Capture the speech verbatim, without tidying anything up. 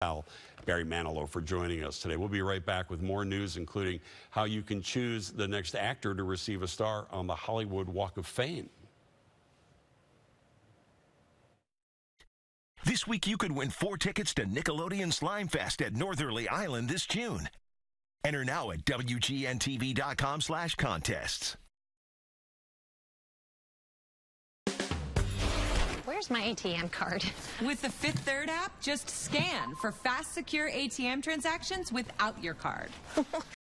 Barry Manilow for joining us today. We'll be right back with more news, including how you can choose the next actor to receive a star on the Hollywood Walk of Fame. This week you could win four tickets to Nickelodeon Slimefest at Northerly Island this June. Enter now at W G N T V dot com slash contests. Where's my A T M card? With the Fifth Third app, just scan for fast, secure A T M transactions without your card.